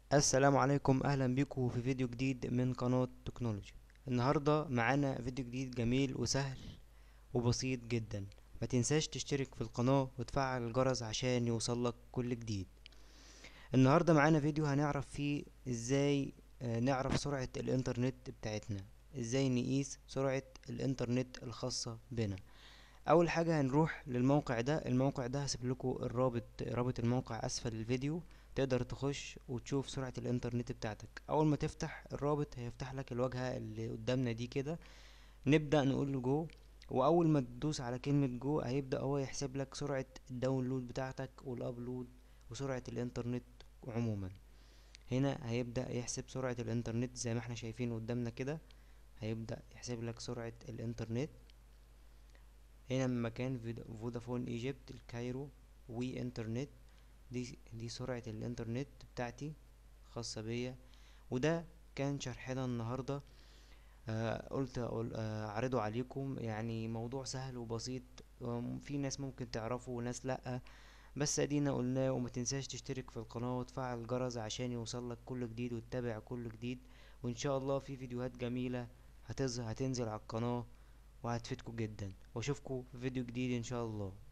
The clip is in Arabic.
السلام عليكم، اهلا بيكم في فيديو جديد من قناة تكنولوجي. النهاردة معانا فيديو جديد جميل وسهل وبسيط جدا. ما تنساش تشترك في القناة وتفعل الجرس عشان يوصلك كل جديد. النهاردة معانا فيديو هنعرف فيه ازاي نعرف سرعة الانترنت بتاعتنا، ازاي نقيس سرعة الانترنت الخاصة بنا. اول حاجة هنروح للموقع ده. الموقع ده هسيب لكم رابط الموقع اسفل الفيديو. تقدر تخش وتشوف سرعة الانترنت بتاعتك. اول ما تفتح الرابط هيفتح لك الواجهة اللي قدامنا دي كده. نبدأ نقول له جو، واول ما تدوس على كلمة جو هيبدأ هو يحسب لك سرعة الداونلود بتاعتك والابلود وسرعة الانترنت عموما. هنا هيبدأ يحسب سرعة الانترنت زي ما احنا شايفين قدامنا كده. هيبدأ يحسب لك سرعة الانترنت. هنا من مكان فودافون ايجيبت الكايرو وي انترنت. دي سرعة الانترنت بتاعتي خاصة بيا. وده كان شرحنا النهاردة. قلت أقول اعرضه عليكم، يعني موضوع سهل وبسيط. في ناس ممكن تعرفه وناس لأ، بس ادينا قلناه. وما تنساش تشترك في القناة وتفعل الجرس عشان يوصلك كل جديد وتتابع كل جديد. وان شاء الله في فيديوهات جميلة هتنزل على القناة وهتفيدكم جدا. واشوفكم في فيديو جديد ان شاء الله.